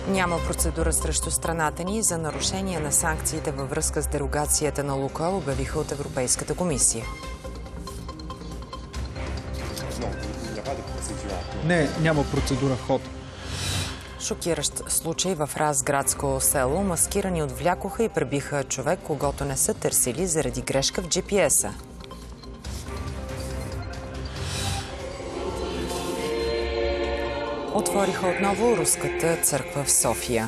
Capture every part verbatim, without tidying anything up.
Няма процедура срещу страната ни за нарушение на санкциите във връзка с дерогацията на Лукойл, обявиха от Европейската комисия. Не, няма процедура в ход. Шокиращ случай в Разградско село. Маскирани отвлякоха и пребиха човек, когото не са търсили заради грешка в джи пи ес-а. Отвориха отново руската църква в София.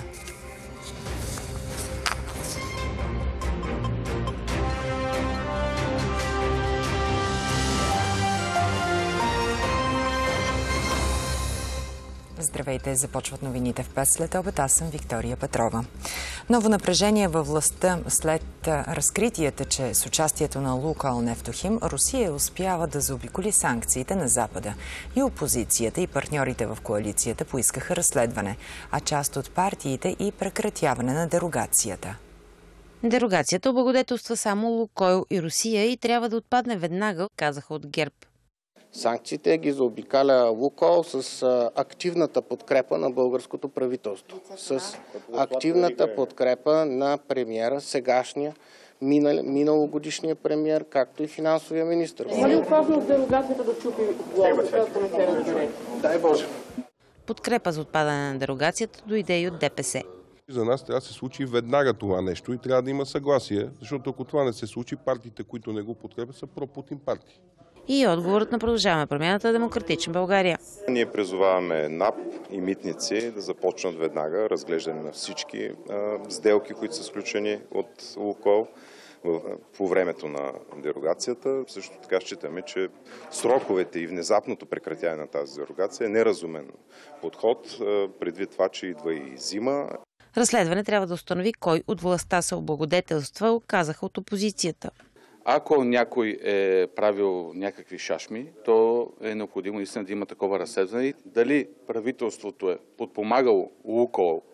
Здравейте, започват новините в пет след обед. Аз съм Виктория Петрова. Ново напрежение във властта след разкритията, че с участието на Лукойл Нефтохим Русия успява да заобиколи санкциите на Запада. И опозицията, и партньорите в коалицията поискаха разследване, а част от партиите и прекратяване на дерогацията. Дерогацията облагодетелства само Лукойл и Русия и трябва да отпадне веднага, казаха от ГЕРБ. Санкциите ги заобикаля Лукойл с активната подкрепа на българското правителство. С активната подкрепа на премиера, сегашния, миналогодишния премиер, както и финансовия министър. Има ли опасност дерогацията да чупи главата, както не се разбере? Дай Боже. Подкрепа за отпадане на дерогацията дойде и от Де Пе Се. За нас трябва да се случи веднага това нещо и трябва да има съгласие, защото ако това не се случи, партиите, които не го подкрепят, са про-Путин партии. И отговорът на Продължаваме промяната Демократична България. Ние призоваваме НАП и митници да започнат веднага разглеждане на всички а, сделки, които са сключени от Лукойл по времето на дерогацията. Също така считаме, че сроковете и внезапното прекратяване на тази дерогация е неразумен подход, а, предвид това, че идва и зима. Разследване трябва да установи кой от властта се облагодетелства, казаха от опозицията. Ако някой е правил някакви шашми, то е необходимо наистина да има такова разследване. Дали правителството е подпомагало Лукойл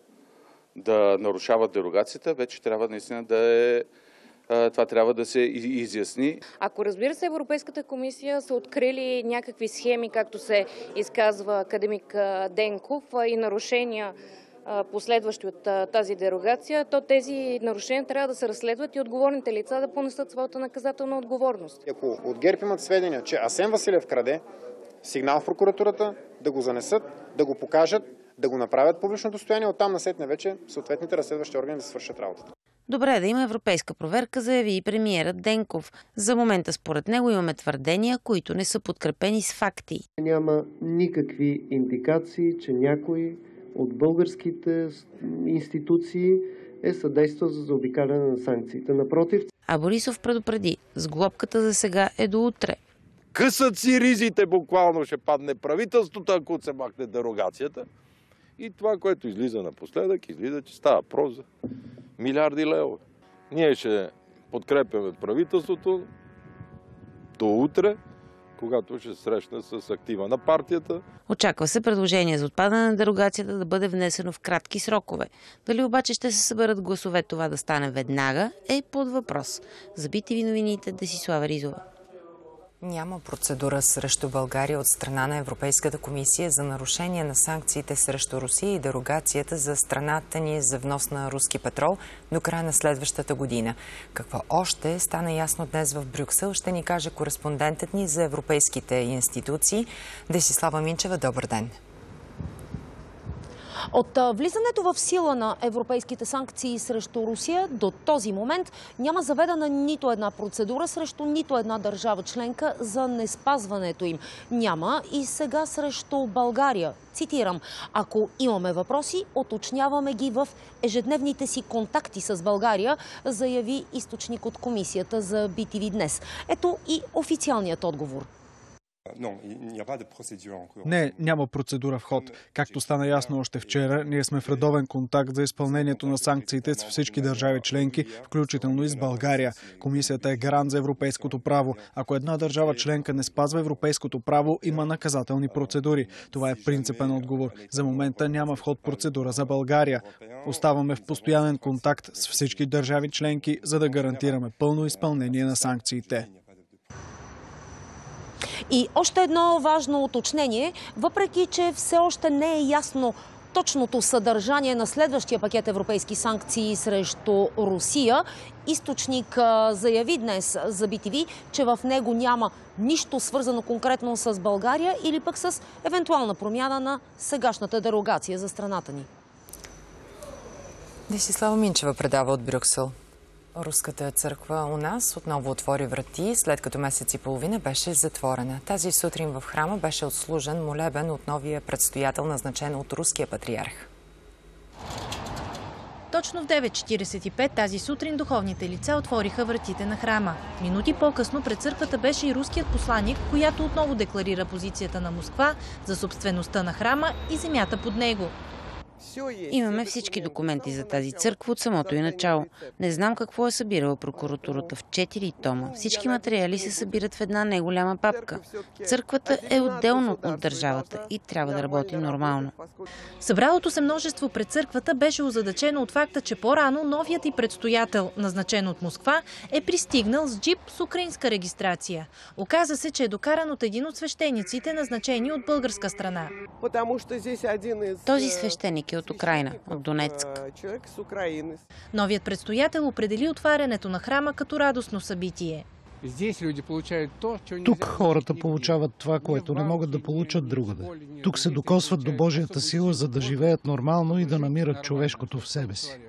да нарушава дерогацията, вече трябва наистина да е... Това трябва да се изясни. Ако, разбира се, Европейската комисия са открили някакви схеми, както се изказва академик Денков, и нарушения последващи от тази дерогация, то тези нарушения трябва да се разследват и отговорните лица да понесат своята наказателна отговорност. Ако от ГЕРБ имат сведения, че Асен Василев краде, сигнал в прокуратурата, да го занесат, да го покажат, да го направят публично достояние, оттам насетне вече съответните разследващи органи да свършат работата. Добре е да има европейска проверка, заяви и премиерът Денков. За момента според него имаме твърдения, които не са подкрепени с факти. Няма никакви индикации, че някой от българските институции е съдействал за заобикаляне на санкциите. Напротив. А Борисов предупреди, с глобката за сега е до утре. Късат си ризите, буквално ще падне правителството, ако се махне дерогацията. И това, което излиза напоследък, излиза, че става въпрос за милиарди левове. Ние ще подкрепяме правителството до утре, когато ще срещна с актива на партията. Очаква се предложение за отпадане на дерогацията да бъде внесено в кратки срокове. Дали обаче ще се съберат гласове това да стане веднага е под въпрос. За Би Ти Ви новините Десислава Ризова. Няма процедура срещу България от страна на Европейската комисия за нарушение на санкциите срещу Русия и дерогацията за страната ни за внос на руски петрол до края на следващата година. Какво още стана ясно днес в Брюксел, ще ни каже кореспондентът ни за европейските институции. Десислава Минчева, добър ден! От влизането в сила на европейските санкции срещу Русия до този момент няма заведена нито една процедура срещу нито една държава членка за неспазването им. Няма и сега срещу България. Цитирам: ако имаме въпроси, уточняваме ги в ежедневните си контакти с България, заяви източник от комисията за Би Ти Ви днес. Ето и официалният отговор. Не, няма процедура в ход. Както стана ясно още вчера, ние сме в редовен контакт за изпълнението на санкциите с всички държави членки, включително и с България. Комисията е гарант за европейското право. Ако една държава членка не спазва европейското право, има наказателни процедури. Това е принципен отговор. За момента няма в ход процедура за България. Оставаме в постоянен контакт с всички държави членки, за да гарантираме пълно изпълнение на санкциите. И още едно важно уточнение, въпреки че все още не е ясно точното съдържание на следващия пакет европейски санкции срещу Русия. Източник заяви днес за би ти ви, че в него няма нищо свързано конкретно с България или пък с евентуална промяна на сегашната дерогация за страната ни. Десислава Минчева предава от Брюксел. Руската църква у нас отново отвори врати, след като месец и половина беше затворена. Тази сутрин в храма беше отслужен молебен от новия предстоятел, назначен от руския патриарх. Точно в девет четиридесет и пет тази сутрин духовните лица отвориха вратите на храма. Минути по-късно пред църквата беше и руският посланик, която отново декларира позицията на Москва за собствеността на храма и земята под него. Имаме всички документи за тази църква от самото и начало. Не знам какво е събирала прокуратурата в четири тома. Всички материали се събират в една неголяма папка. Църквата е отделно от държавата и трябва да работи нормално. Събралото се множество пред църквата беше озадачено от факта, че по-рано новият и предстоятел, назначен от Москва, е пристигнал с джип с украинска регистрация. Оказа се, че е докаран от един от свещениците, назначени от българска страна. Този свещеник е от Украйна, от Донецк. Новият предстоятел определи отварянето на храма като радостно събитие. Тук хората получават това, което не могат да получат другаде. Тук се докосват до Божията сила, за да живеят нормално и да намират човешкото в себе си.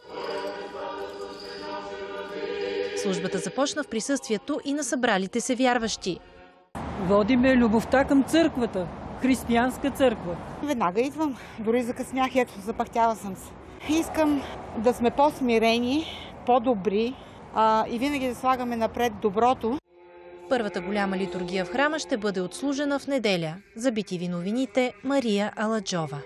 Службата започна в присъствието и на събралите се вярващи. Водиме любовта към църквата. Християнска църква. Веднага идвам. Дори закъснях, ето, запахтяла съм се. Искам да сме по-смирени, по-добри а, и винаги да слагаме напред доброто. Първата голяма литургия в храма ще бъде отслужена в неделя. За би ти ви новините Мария Аладжова.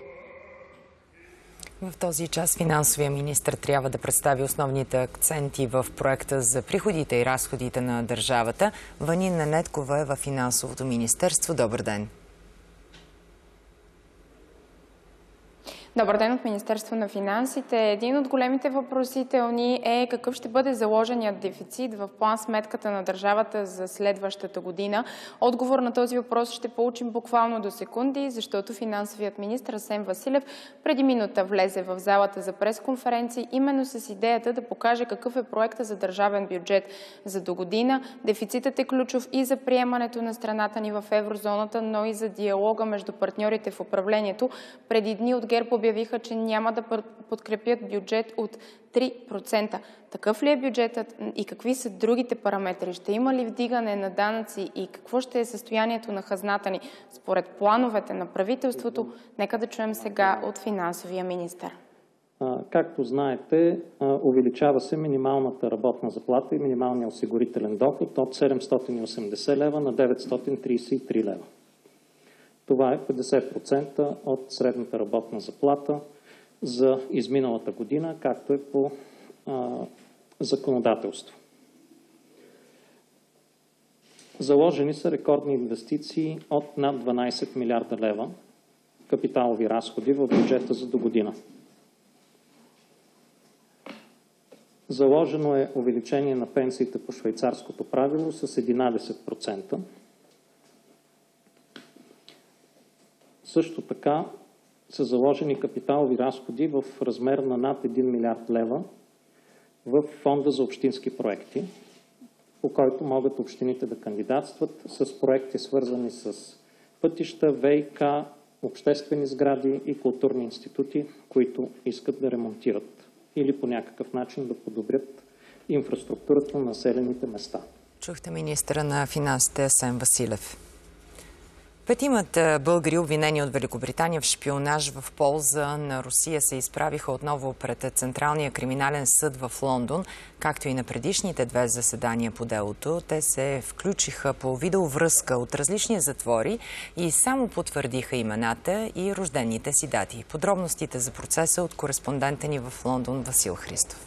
В този час финансовия министър трябва да представи основните акценти в проекта за приходите и разходите на държавата. Ванина Неткова е във финансовото министерство. Добър ден! Добър ден от Министерство на финансите. Един от големите въпросителни е какъв ще бъде заложеният дефицит в план сметката на държавата за следващата година. Отговор на този въпрос ще получим буквално до секунди, защото финансовият министър Асен Василев преди минута влезе в залата за пресконференции именно с идеята да покаже какъв е проекта за държавен бюджет за до година. Дефицитът е ключов и за приемането на страната ни в еврозоната, но и за диалога между партньорите в управлението. Преди дни от ГЕРБ обявиха, че няма да подкрепят бюджет от три процента. Такъв ли е бюджетът и какви са другите параметри? Ще има ли вдигане на данъци и какво ще е състоянието на хазната ни според плановете на правителството? Нека да чуем сега от финансовия министър. Както знаете, увеличава се минималната работна заплата и минималния осигурителен доход от седемстотин и осемдесет лева на деветстотин тридесет и три лева. Това е петдесет процента от средната работна заплата за изминалата година, както е по а, законодателство. Заложени са рекордни инвестиции от над дванадесет милиарда лева капиталови разходи в бюджета за до година. Заложено е увеличение на пенсиите по швейцарското правило с единадесет процента. Също така са заложени капиталови разходи в размер на над един милиард лева в фонда за общински проекти, по който могат общините да кандидатстват с проекти свързани с пътища, ВиК, обществени сгради и културни институти, които искат да ремонтират или по някакъв начин да подобрят инфраструктурата на населените места. Чухте министъра на финансите Асен Василев. Петимата българи, обвинени от Великобритания в шпионаж в полза на Русия, се изправиха отново пред Централния криминален съд в Лондон, както и на предишните две заседания по делото. Те се включиха по видеовръзка от различни затвори и само потвърдиха имената и рождените си дати. Подробностите за процеса от кореспондента ни в Лондон Васил Христов.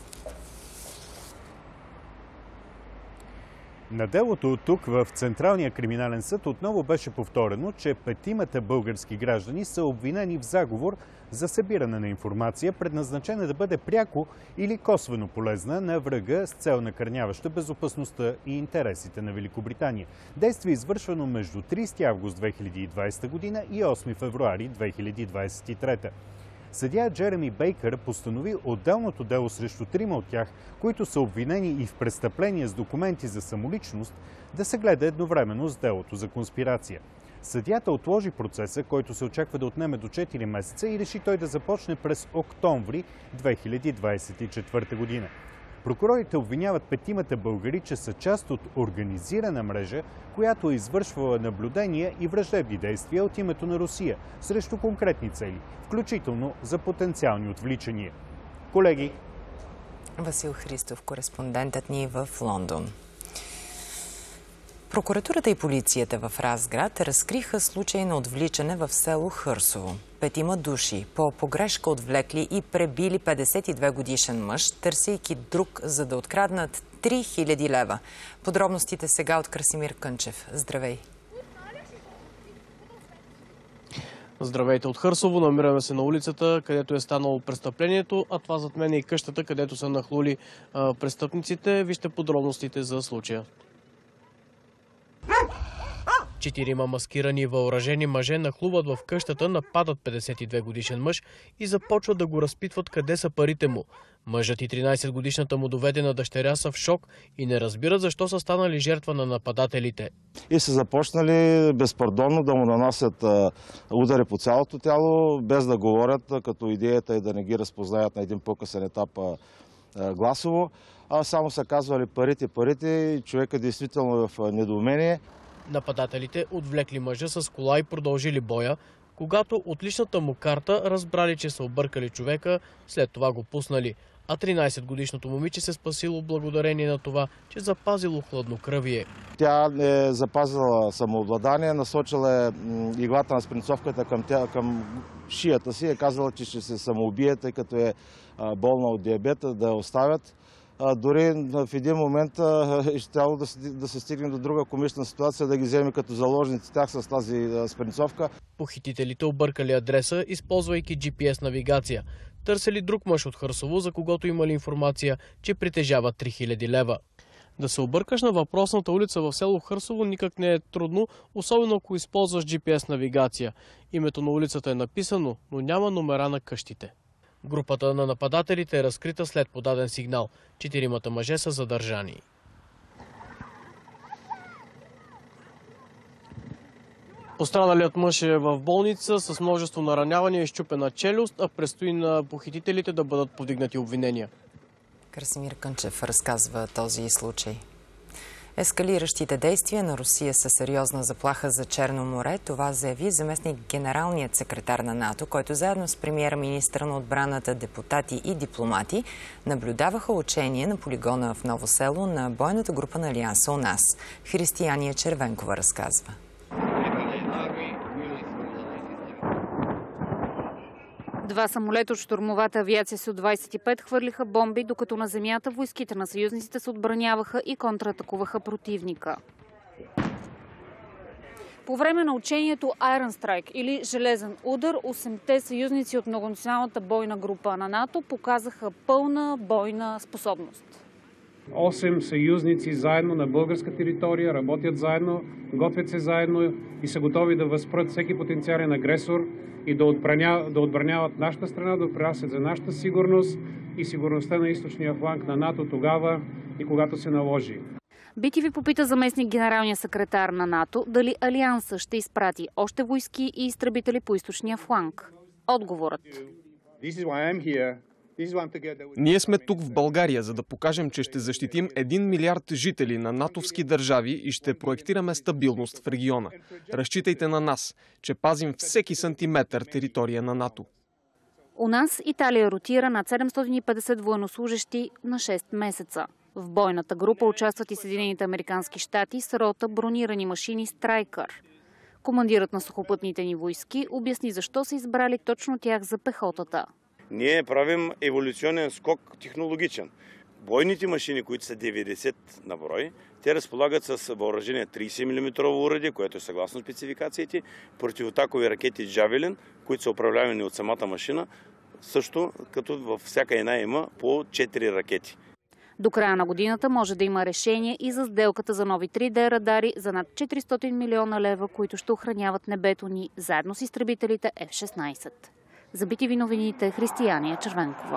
На делото тук в Централния криминален съд отново беше повторено, че петимата български граждани са обвинени в заговор за събиране на информация, предназначена да бъде пряко или косвено полезна на врага с цел накърняваща безопасността и интересите на Великобритания. Действие извършвано между тридесети август две хиляди и двадесета година и осми февруари две хиляди двадесет и трета. Съдия Джереми Бейкър постанови отделното дело срещу трима от тях, които са обвинени и в престъпления с документи за самоличност, да се гледа едновременно с делото за конспирация. Съдията отложи процеса, който се очаква да отнеме до четири месеца и реши той да започне през октомври две хиляди двадесет и четвърта година. Прокурорите обвиняват петимата българи, че са част от организирана мрежа, която е извършвала наблюдения и враждебни действия от името на Русия срещу конкретни цели, включително за потенциални отвличания. Колеги, Васил Христов, кореспондентът ни в Лондон. Прокуратурата и полицията в Разград разкриха случай на отвличане в село Хърсово. Петима души по погрешка отвлекли и пребили петдесет и две годишен мъж, търсейки друг, за да откраднат три хиляди лева. Подробностите сега от Красимир Кънчев. Здравей! Здравейте от Хърсово. Намираме се на улицата, където е станало престъплението, а това зад мен е и къщата, където са нахлули а, престъпниците. Вижте подробностите за случая. Четирима маскирани и въоръжени мъже нахлуват в къщата, нападат петдесет и две годишен мъж и започват да го разпитват къде са парите му. Мъжът и тринадесет годишната му доведена дъщеря са в шок и не разбират защо са станали жертва на нападателите. И са започнали безпардонно да му нанасят удари по цялото тяло, без да говорят, като идеята е да не ги разпознаят на един по-късен етап гласово. А само са казвали парите, парите и човека действително е в недоумение. Нападателите отвлекли мъжа с кола и продължили боя. Когато от личната му карта разбрали, че са объркали човека, след това го пуснали. А тринадесетгодишното момиче се спасило благодарение на това, че запазило хладнокръвие. Тя е запазила самообладание, насочила е иглата на спринцовката към, тя, към шията си, е казала, че ще се самоубие, тъй като е болна от диабета, да я оставят. А, дори в един момент ще трябвало да, да се стигне до друга комична ситуация, да ги вземе като заложници тях с тази спринцовка. Похитителите объркали адреса, използвайки джи пи ес навигация. Търсили друг мъж от Хърсово, за когото имали информация, че притежава три хиляди лева. Да се объркаш на въпросната улица в село Хърсово никак не е трудно, особено ако използваш джи пи ес навигация. Името на улицата е написано, но няма номера на къщите. Групата на нападателите е разкрита след подаден сигнал. Четиримата мъже са задържани. Пострадалият мъж е в болница с множество наранявания и счупена челюст, а предстои на похитителите да бъдат повдигнати обвинения. Красимир Кънчев разказва този случай. Ескалиращите действия на Русия са сериозна заплаха за Черно море. Това заяви заместник генералният секретар на НАТО, който заедно с премиера, министъра на отбраната, депутати и дипломати наблюдаваха учения на полигона в Ново село на бойната група на Алианса у нас. Християния Червенкова разказва. Два самолета от щурмовата авиация Су двадесет и пет хвърлиха бомби, докато на земята войските на съюзниците се отбраняваха и контратакуваха противника. По време на учението Iron Strike или Железен удар, осемте съюзници от многонационалната бойна група на НАТО показаха пълна бойна способност. Осем съюзници заедно на българска територия, работят заедно, готвят се заедно и са готови да възпрат всеки потенциален агресор и да отбраняват, да отбраняват нашата страна, да допринасят за нашата сигурност и сигурността на източния фланг на НАТО тогава и когато се наложи. би ти ви попита заместник генералния секретар на НАТО дали Алианса ще изпрати още войски и изтребители по източния фланг. Отговорът. Ние сме тук в България, за да покажем, че ще защитим един милиард жители на натовски държави и ще проектираме стабилност в региона. Разчитайте на нас, че пазим всеки сантиметър територия на НАТО. У нас Италия ротира над седемстотин и петдесет военнослужещи на шест месеца. В бойната група участват и Съединените американски щати с рота бронирани машини Страйкър. Командирът на сухопътните ни войски обясни защо са избрали точно тях за пехотата. Ние правим еволюционен скок технологичен. Бойните машини, които са деветдесет на брой, те разполагат с въоръжение тридесет милиметрово оръдие, което е съгласно спецификациите, противотакови ракети Джавелин, които са управлявани от самата машина, също като във всяка една има по четири ракети. До края на годината може да има решение и за сделката за нови три Д радари за над четиристотин милиона лева, които ще охраняват небето ни заедно с изтребителите Еф шестнадесет. За би ти ви новините Християния Червенкова.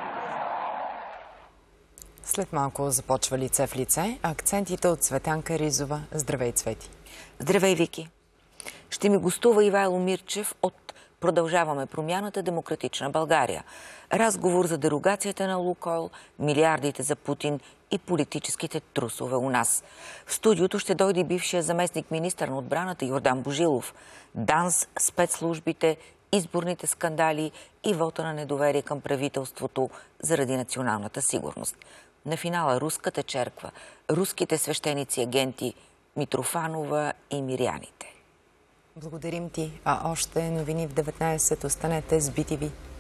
След малко започва лице в лице. Акцентите от Цветанка Ризова. Здравей, Цвети! Здравей, Вики! Ще ми гостува Ивайло Мирчев от Продължаваме промяната, Демократична България. Разговор за дерогацията на Лукойл, милиардите за Путин и политическите трусове у нас. В студиото ще дойде бившия заместник министър на отбраната Йордан Божилов. ДАНС, спецслужбите, изборните скандали и вота на недоверие към правителството заради националната сигурност. На финала Руската черква, руските свещеници агенти Митрофанова и Миряните. Благодарим ти. А още новини в деветнайсет. Останете с би ти ви.